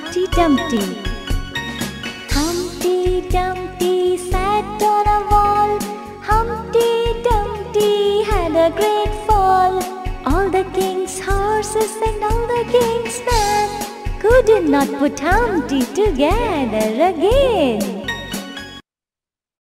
Humpty Dumpty. Humpty Dumpty sat on a wall. Humpty Dumpty had a great fall. All the king's horses and all the king's men could not put Humpty together again.